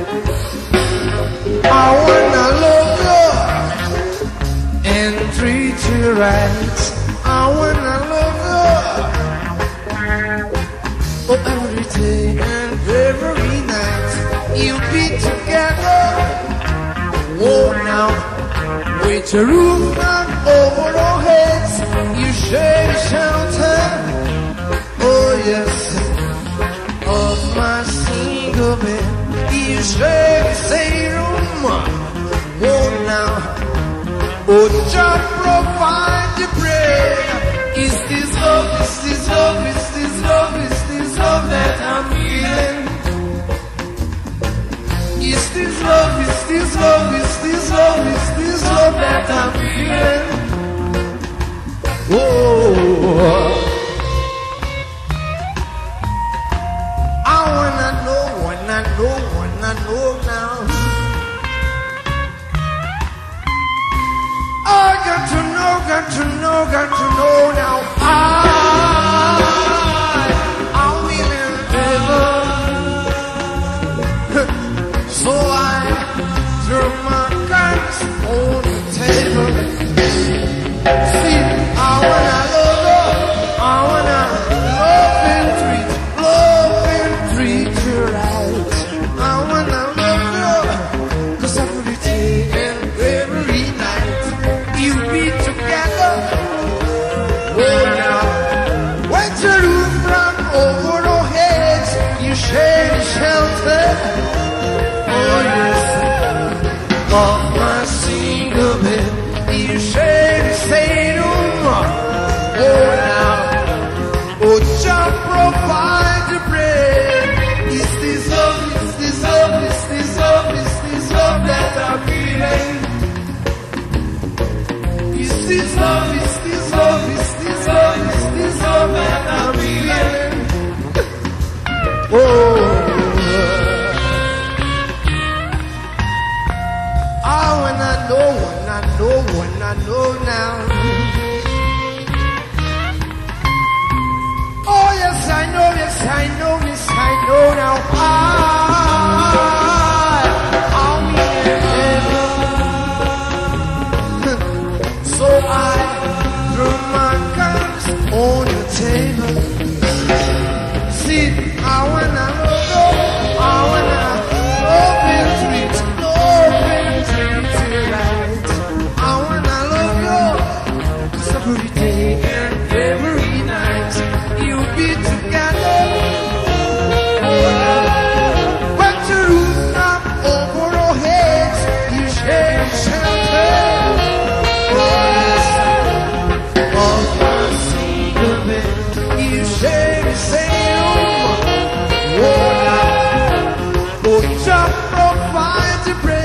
I wanna love you and treat you right. I wanna love you, oh, every day and every night. You be together, oh now, with a roof not over our heads. You share shelter, oh yes, of my single bed. You share the same room, oh now, oh just provide the bread. Is this love, is this love, is this love, is this love that I'm feeling? Is this love, is this love, is this love, is this love that I'm feeling? Oh, I wanna know, wanna know, wanna know now. I got to know, got to know, got to know now. I'm willing ever. So I threw my cards on the table. See, I wanna love you, I wanna love and treat you right. I wanna love you, 'cause every day and every night you be together. Oh now, when the roof run over our heads, you share the shelter. Oh yes, of my single bed, you share the same room. Oh now, oh just provide the bread. Is this love, is this love, is this love, is this love that I'm feeling? Is this love, is this love, is this love, is this love that I'm feeling? Oh, I wanna know, wanna know, wanna know now. Oh yes, I know, yes, I know, yes, I know now. I'm in heaven. So I threw my cards on the table. See, I wanna love you, I wanna love and treat you right. I wanna love you, 'cause every day and every night you be together. But the roof not over our heads, you share shelter. Oh yes, of my single bed, you share the same room. Oh now, oh just provide the bread.